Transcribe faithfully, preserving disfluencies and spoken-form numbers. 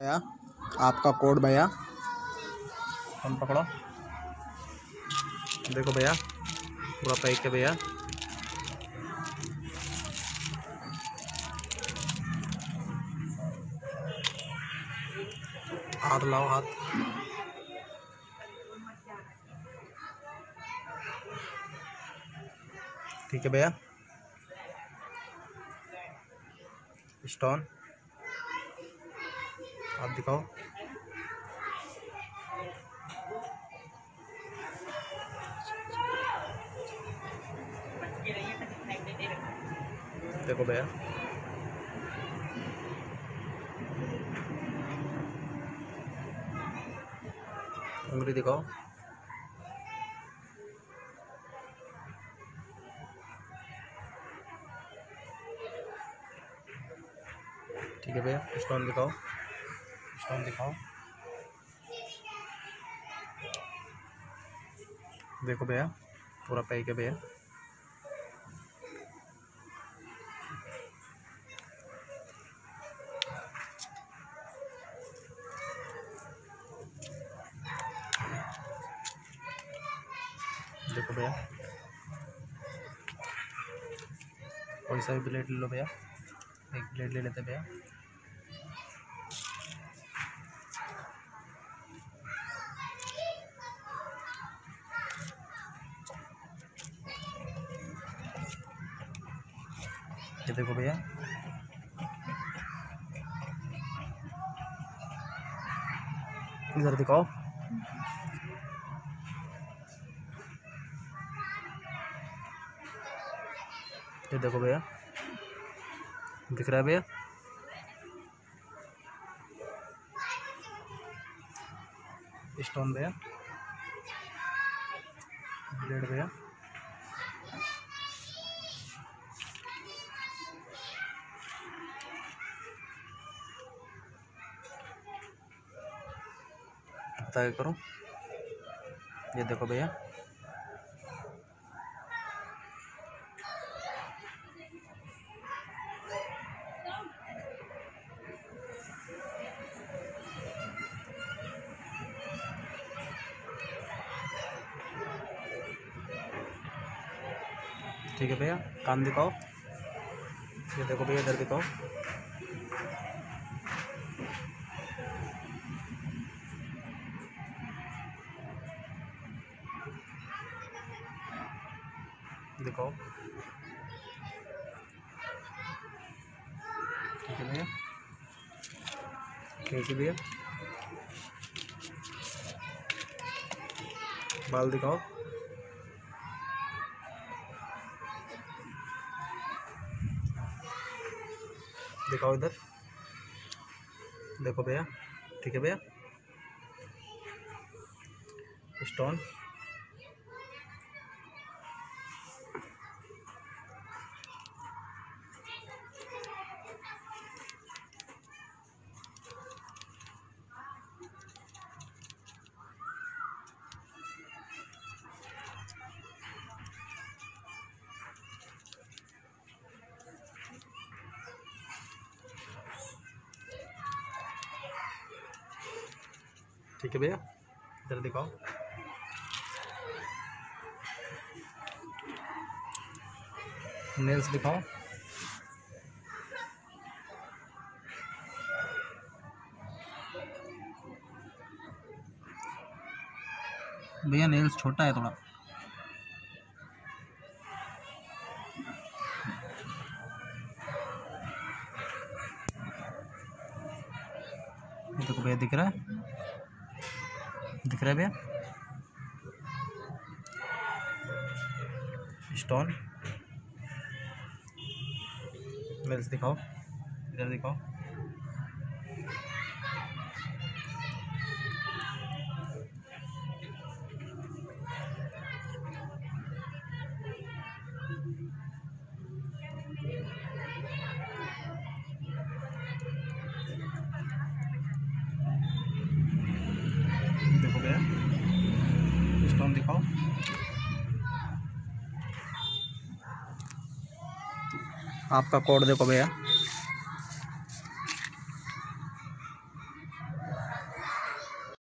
भैया आपका कोड भैया, फोन पकड़ो। देखो भैया पूरा पैक है भैया। हाथ लाओ हाथ। ठीक है भैया। स्टोन आप दिखाओ। देखो भैया उंगली दिखाओ। ठीक है भैया। स्टोन दिखाओ, स्टोन दिखाओ। देखो भैया पूरा पैक है भैया। देखो भैया कोई सा भी प्लेट ले लो भैया। एक प्लेट ले लेते भैया। ये देखो भैया इधर दिखाओ। ये देखो भैया दिख रहा है भैया। स्टोन भैया, ब्लेड भैया। पता करो। ये देखो भैया ठीक है भैया। कान दिखाओ। ये देखो भैया इधर दिखाओ। दिखाओ। ठीक है भैया। कैसी भैया बाल दिखाओ। दिखाओ इधर। देखो भैया। ठीक है भैया। स्टोन ठीक है भैया। इधर दिखाओ। नेल्स दिखाओ। भैया नेल्स छोटा है थोड़ा। देखो भैया दिख रहा है, दिख रहा है भैया। स्टोन नेल्स दिखाओ। इधर दिखाओ। देखो भैया स्टोन दिखाओ। आपका कोड देखो भैया।